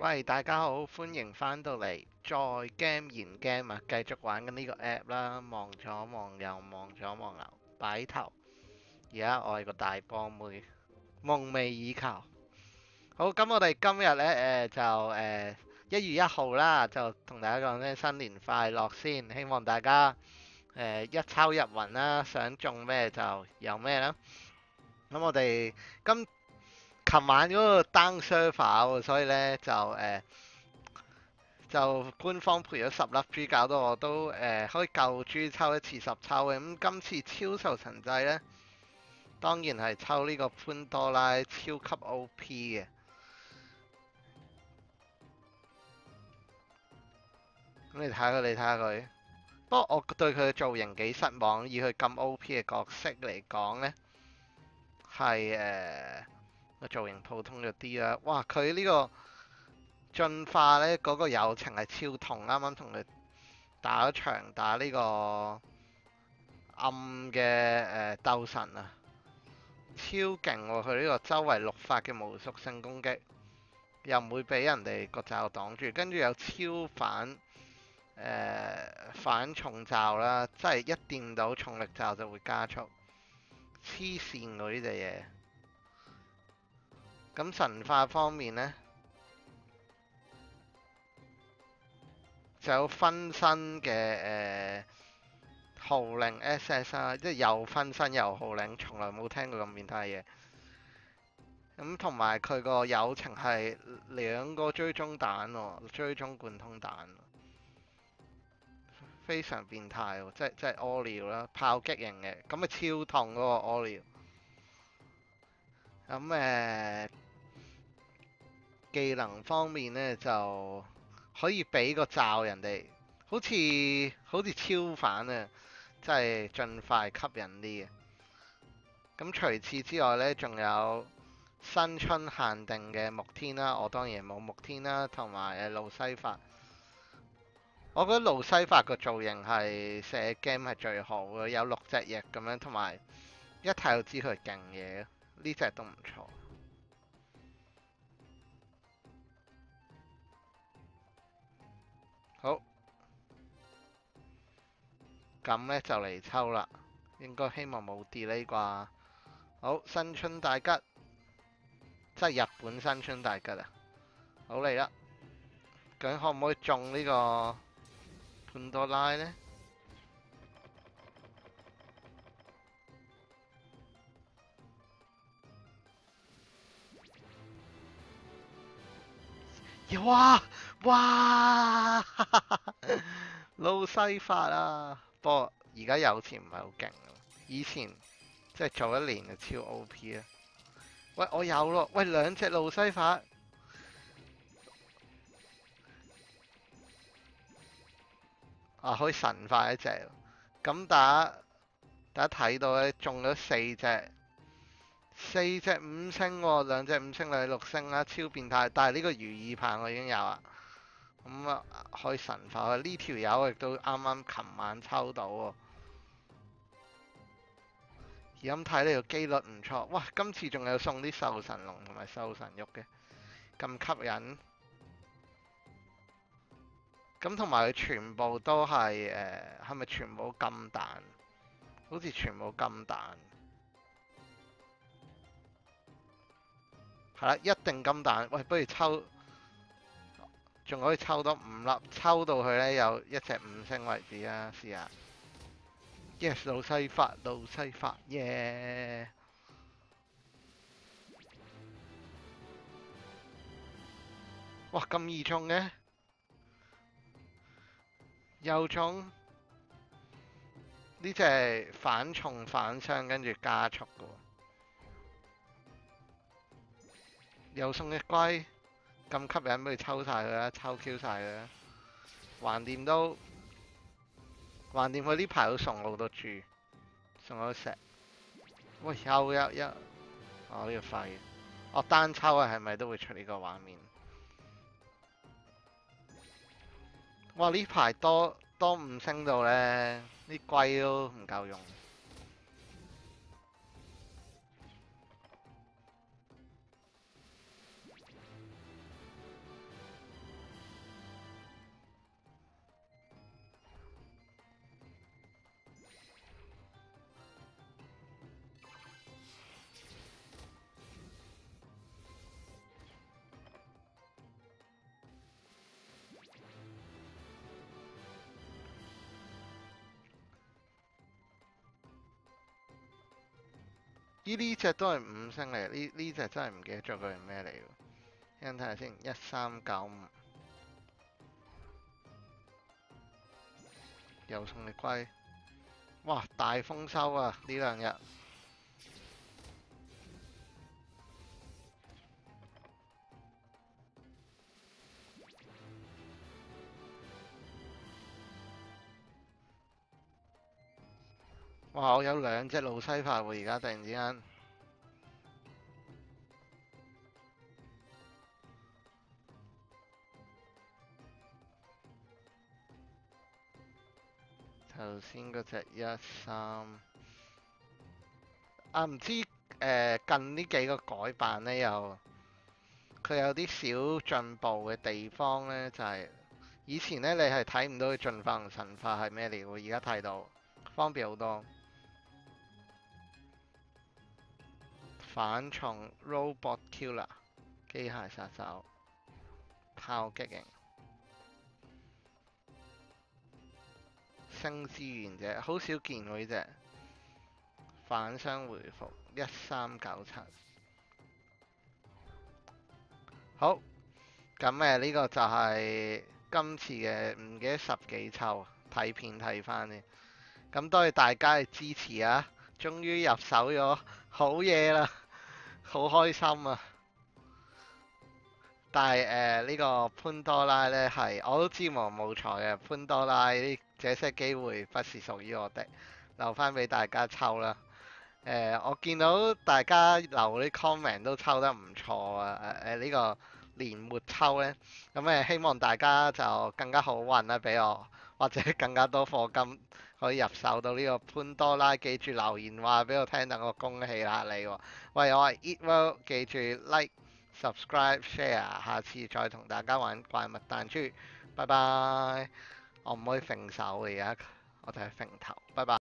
喂，大家好，歡迎翻到嚟再 game 研 game 啊，繼續玩緊呢個 app 啦，望左望右，望左望右，擺頭。而家我係個大波妹，夢寐以求。好，咁我哋今日呢，1月1號啦，就同大家講聲新年快樂先，希望大家一抽入雲啦，想中咩就有咩啦。咁我哋琴晚嗰個 down server 喎，所以呢，就官方賠咗10粒豬，搞到我都可以舊豬抽一次10抽嘅。咁今次超受神掣呢，當然係抽呢個潘多拉超級 OP 嘅。咁你睇下佢，你睇下佢。不過我對佢嘅造型幾失望，以佢咁 OP 嘅角色嚟講呢，係個造型普通咗啲啦。哇！佢呢個進化呢，嗰個友情係超痛，啱啱同佢打咗場打呢個暗嘅鬥神啊！超勁喎！佢呢個周圍綠髮嘅無屬性攻擊，又唔會俾人哋個罩擋住，跟住有超反重罩啦，即係一掂到重力罩就會加速，黐線喎呢隻嘢。咁神化方面呢，就有分身嘅號令 SS 啦，即係又分身又號令，從來冇聽過咁變態嘢。咁同埋佢個友情係2個追蹤彈喎，追蹤貫通彈，非常變態喎，即係屙尿啦，炮擊型嘅，咁啊超痛嗰個屙尿。咁技能方面呢，就可以俾個罩人哋，好似超反啊，即係盡快吸引啲嘅。咁除此之外呢，仲有新春限定嘅木天啦，我當然冇木天啦，同埋路西法。我覺得路西法個造型係射 game 係最好嘅，有6隻翼咁樣，同埋一睇就知佢係勁嘢，呢隻都唔錯。好，咁呢就嚟抽啦，應該希望冇 delay 啩。好，新春大吉，即係日本新春大吉啊！好嚟啦，究竟可唔可以中呢個潘多拉呢？哇哇，路西法啊！不過而家有錢唔係好勁，以前即係做一年就超 OP 啊！喂，我有咯，喂2隻路西法啊，可以神化一隻。咁大家睇到咧，中咗4隻5星喎，2隻5星，2隻6星啦，超變態。但係呢個如意棒我已經有啦，咁啊可以神化。呢條友亦都啱啱琴晚抽到喎。而咁睇呢個機率唔錯，哇！今次仲有送啲獸神龍同埋獸神玉嘅，咁吸引。咁同埋佢全部都係係咪全部金彈？好似全部金彈。係啦，一定金彈。喂，不如抽，仲可以抽多5粒，抽到佢呢有一隻5星為止啊！試下。Yes，路西法，路西法，耶！哇，咁易中嘅，又中。呢隻係反重反傷，跟住加速嘅喎。又送隻龜，咁吸引，不如抽晒佢啦，抽 Q 晒佢啦。橫掂佢呢排都送好多豬，送好多石。喂，有，哦呢個廢，哦單抽啊，係咪都會出呢個畫面？哇！呢排多5星到呢，啲龜都唔夠用。 呢隻都係五星嚟，呢隻真係唔記得咗佢係咩嚟喎。睇下先，1395又送你龜，哇！大豐收啊！呢兩日，哇！我有兩隻路西法喎，而家突然之間。頭先嗰隻13啊，唔知近呢幾個改版呢，佢有啲小進步嘅地方呢，就係、以前呢，你係睇唔到佢進化同神化係咩料，而家睇到方便好多。反蟲 Robot Killer 機械殺手炮擊型星之原者，好少見喎呢隻。反傷回復1397。好，咁呢個就係今次嘅唔記得十幾抽睇片睇翻呢。咁多謝大家嘅支持啊！終於入手咗好嘢啦，好開心啊！但係呢個潘多拉呢，係我都知無冇財嘅，潘多拉呢這些機會不是屬於我的，留翻俾大家抽啦。我見到大家留啲 comment 都抽得唔錯啊！呢個年末抽呢，咁希望大家就更加好運啦，俾我或者更加多課金可以入手到呢個潘多拉。記住留言話俾我聽，等我恭喜下你喎。喂，我係 Eatworld，記住 like、subscribe、share，下次再同大家玩怪物彈珠。拜拜。我唔可以揈手嘅而家，我就係揈頭。拜拜。